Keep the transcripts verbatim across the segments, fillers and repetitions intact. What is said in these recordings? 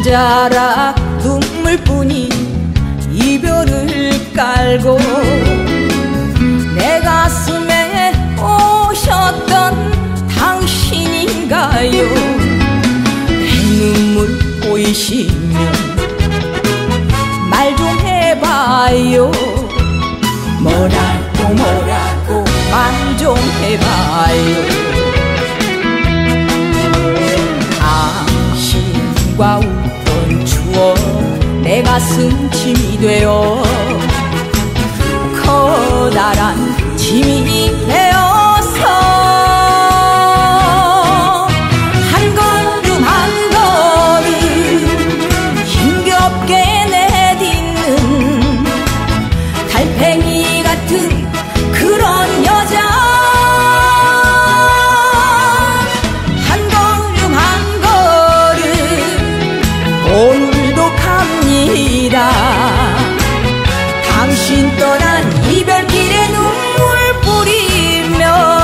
자락 눈물뿐인 이별을 깔고 내 가슴에 오셨던 당신인가요? 내 눈물 보이시면 말 좀 해봐요. 뭐라고 뭐라고 말 좀 해봐요. 당신과 웃던 추억 내 가슴 짐이 되어 커다란 짐이 되어서 한 걸음 한 걸음 힘겹게 내딛는 달팽이 같은 그런 여자. 한 걸음 한 걸음 오늘도 갑니다. 당신 떠난 이별길에 눈물 뿌리며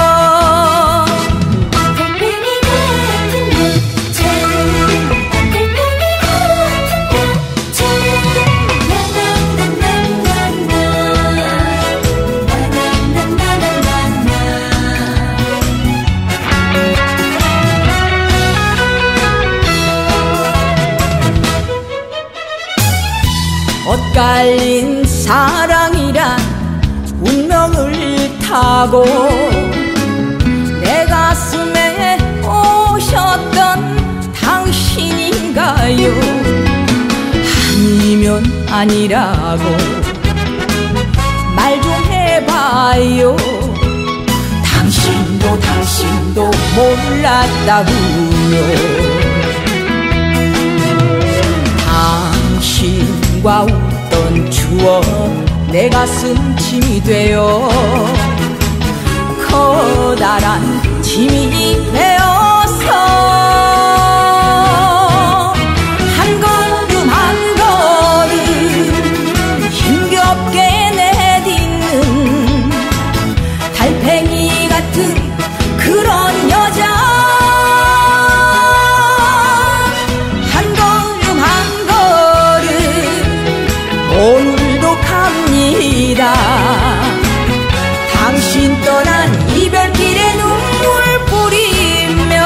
달팽이 같은 여자, 달팽이 같은 여자, 엇갈린 사랑이란 운명을 타고 내 가슴에 오셨던 당신인가요? 아니면 아니라고 말 좀 해봐요. 당신도 당신도 몰랐다고요. 당신과 웃던 추억 내 가슴 짐이 되어 커다란 짐이 되어서 한 걸음 한 걸음 힘겹게 내딛는 달팽이 같은 그런 여자. 한 걸음 한 걸음 오늘도 갑니다. 당신 떠난 이별길에 눈물 뿌리며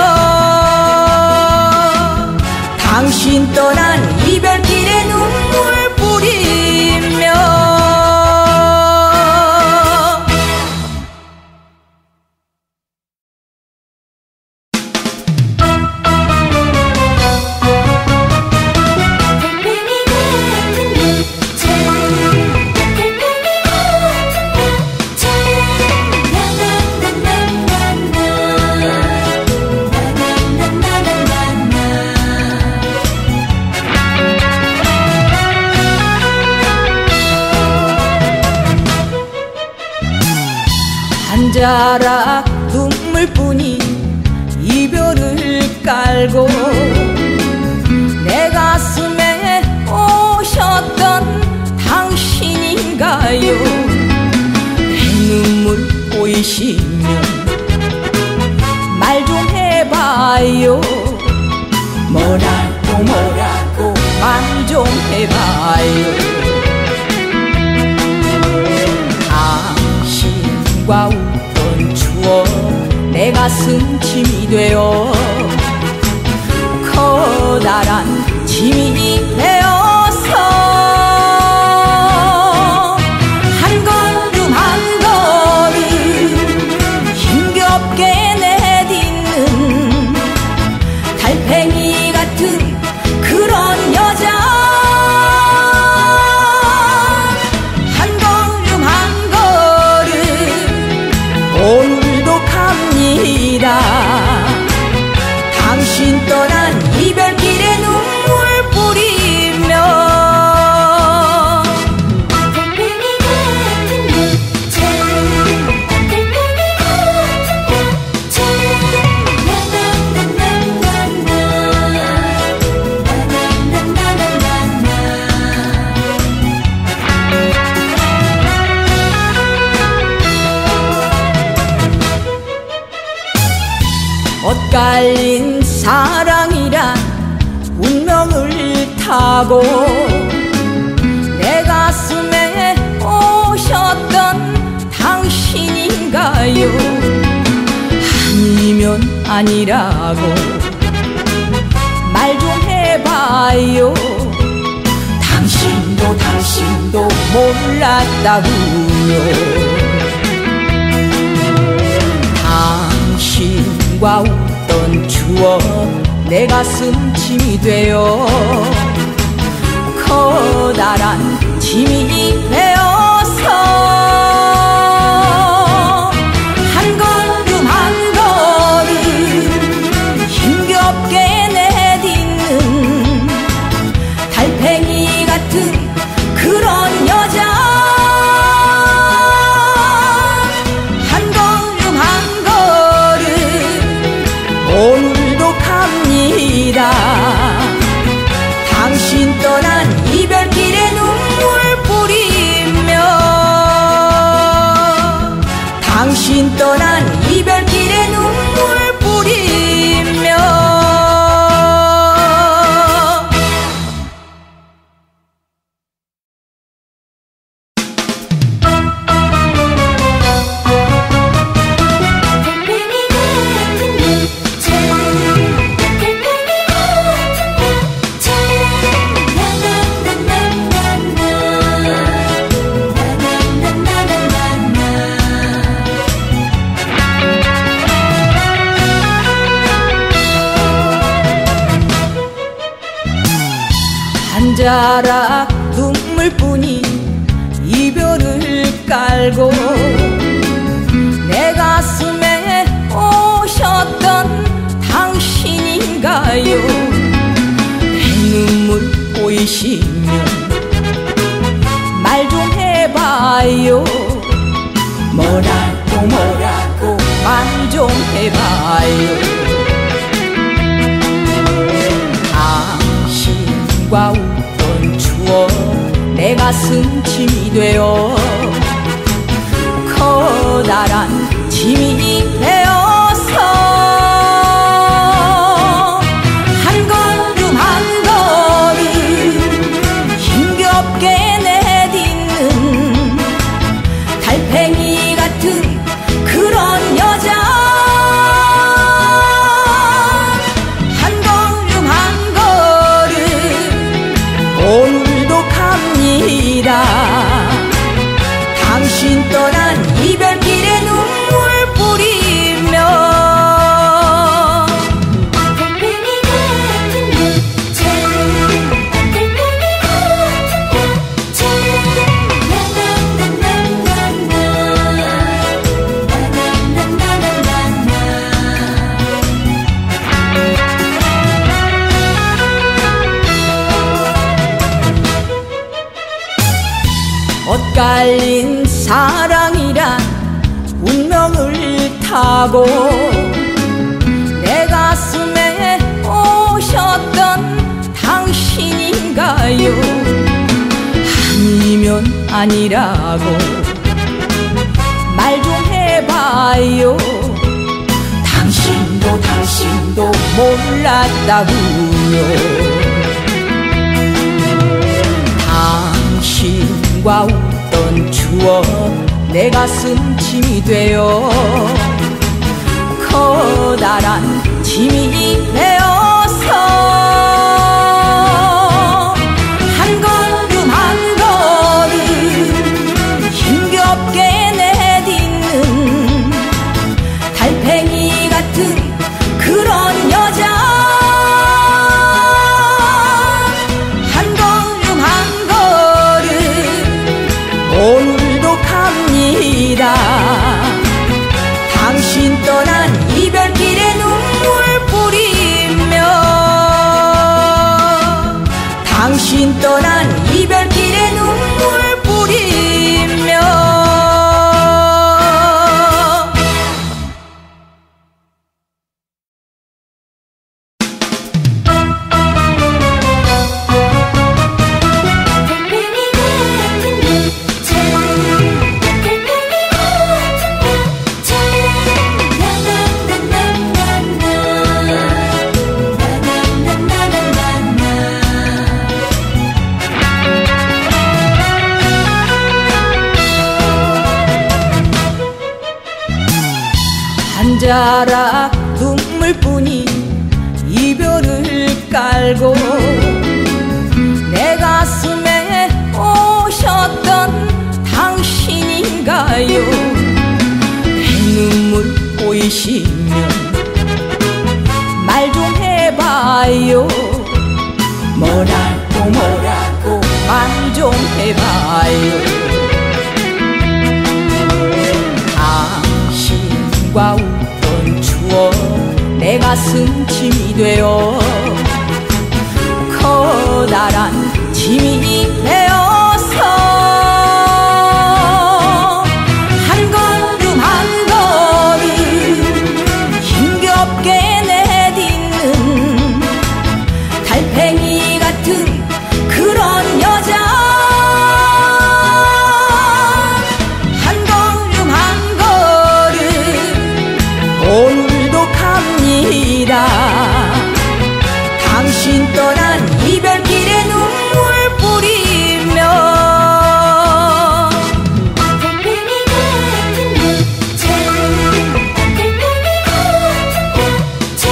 당신 떠난 이별길에 눈물 뿌리며 한 자락 눈물뿐인 이별을 깔고 내 가슴에 오셨던 당신인가요? 내 눈물 보이시면 말 좀 해봐요. 뭐라고 뭐라고 말 좀 해봐요. 당신과 웃던 추억 내 가슴 짐이 되어 커다란 짐이 되어서 한 걸음 한 걸음 힘겹게 내딛는 달팽이 같은 그런 여자. 한 걸음 한 걸음 오늘도 갑니다. 당신 떠난 이별길에 눈물 뿌리며 달팽이 같은 여자, 달팽이 같은 여자, 엇갈린 사랑이란 운명을 아니라고 내 가슴에 오셨던 당신인가요? 아니면 아니라고 말 좀 해봐요. 당신도 당신도 몰랐다고요. 당신과 웃던 추억 내 가슴 짐이 되어 커다란 짐이 되어서 한 걸음 한 걸음 힘겹게 내딛는 달팽이 같은 그런 여자. 한 걸음 한 걸음 오늘도 갑니다. 당신 떠난 이별길에 눈물 뿌리며 당신 떠난 이별길에 눈물 뿌리며 한 자락 눈물뿐이 이별을 깔고 내 가슴에 오셨던 당신인가요? 내 눈물 보이시면 말 좀 해봐요. 뭐라고 뭐라고 말 좀 해봐요. 당신과 웃던 추억 내 가슴 짐이 되어 커다란 짐이 되어서 한 걸음 한 걸음 힘겹게 내딛는 달팽이 같은 그런 여자. 한 걸음 한 걸음 오늘도 갑니다. 당신 떠난 이별길에 눈물 뿌리며 달팽이 같은 여자 달팽이 같은 여자 엇갈린 사랑이란 운명을 타고 내 가슴에 오셨던 당신인가요? 아니면 아니라고 말 좀 해봐요. 당신도 당신도 몰랐다고요. 당신과 웃던 추억 내 가슴 짐이 되어 커다란 짐이 되어서 한 걸음 한 걸음 힘겹게 내딛는 달팽이 같은 그런 여자. 한 걸음 한 걸음 오늘도 갑니다. 당신 떠난 이별길에 눈물 뿌리며 당신 떠난 이별길에 눈물 뿌리며 자락 눈물뿐인 이별을 깔고 내 가슴에 오셨던 당신인가요? 내 눈물 보이시면 말 좀 해봐요. 뭐라고 뭐라고 말 좀 해봐요. 당신과 웃던 추억 내 가슴 짐이 되어 커다란 짐이 되어서 한 걸음 한 걸음 힘겹게 내딛는 달팽이 같은 그런 여자. 한 걸음 한 걸음 오늘도 갑니다. 당신 떠난 이별길에 눈물 뿌리며 달팽이 같은 여자, 달팽이 같은 여자,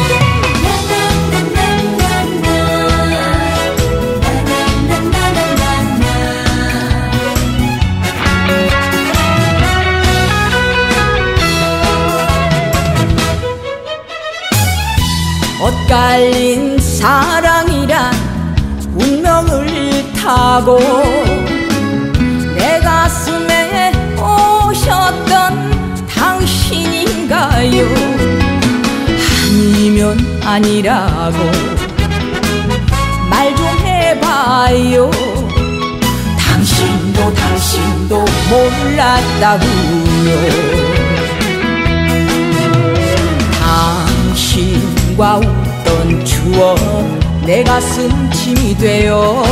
엇갈린 사랑이란 운명을 타고 내 가슴에 오셨던 당신인가요? 아니면 아니라고 말 좀 해봐요. 당신도 당신도 몰랐다고요. 당신과 웃던 추억 내 가슴 짐이 되어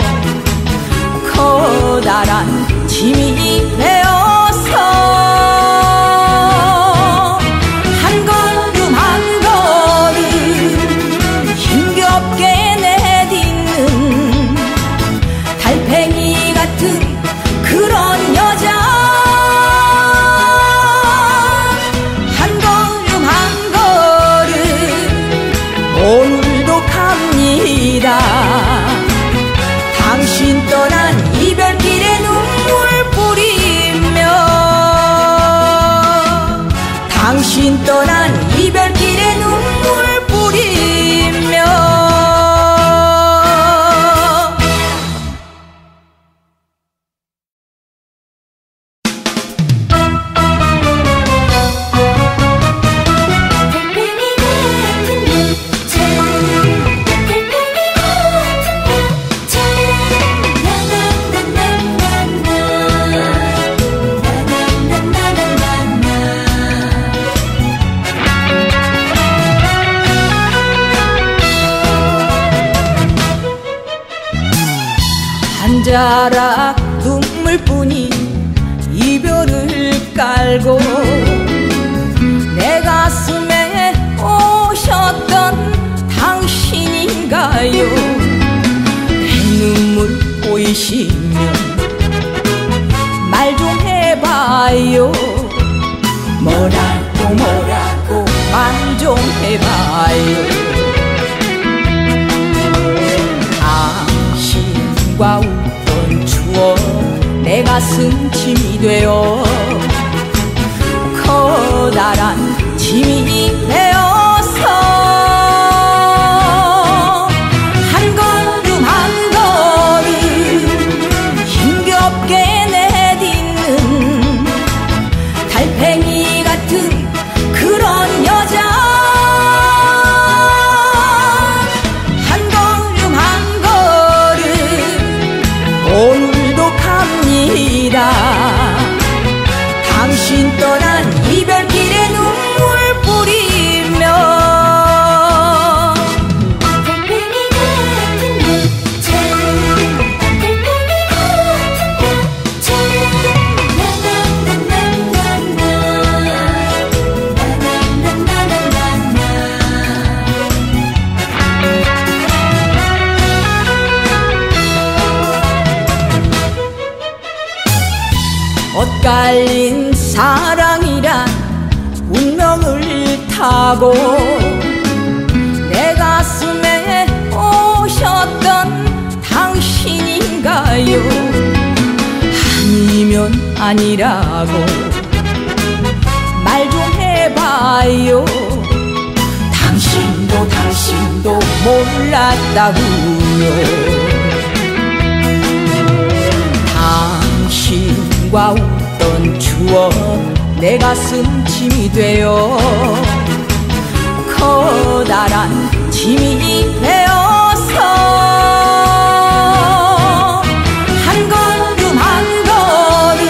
커다란 짐이 되어서 한 걸음 한 걸음 힘겹게 내딛는 달팽이 같은 그런 여자. 한 걸음 한 걸음 오늘도 갑니다. 당신 떠난 이별길에 눈물 뿌리며 당신 떠난 이별길에 눈물 뿌리며 한 자락 눈물뿐인 이별을 깔고 내 가슴에 오셨던 당신인가요? 내 눈물 보이시면 말 좀 해봐요. 뭐라고 뭐라고 말 좀 해봐요. 당신과 웃던 추억 내 가슴 짐이 되어 커다란 짐이 되어서 한 걸음 한 걸음 힘겹게 내딛는 달팽이 같은 그런 여자. 한 걸음 한 걸음 오늘도 갑니다. 당신 떠난 이별길에 눈물 뿌리며 달팽이 같은 여자, 달팽이 같은 여자, 엇갈린 사랑이란 운명을 타고 내 가슴에 오셨던 당신인가요? 아니면 아니라고 말 좀 해봐요. 당신도 당신도 몰랐다고요. 당신과 웃던 추억 내 가슴 짐이 되어 커다란 짐이 되어서 한 걸음 한 걸음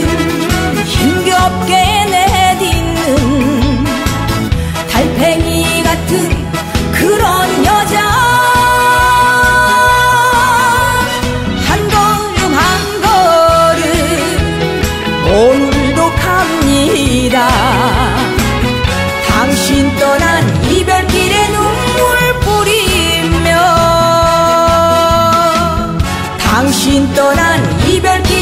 힘겹게 내딛는 달팽이 같은 그런 여자. 한 걸음 한 걸음 오늘도 갑니다. 당신 떠난 이별길에 눈물 뿌리며 당신 떠난 이별길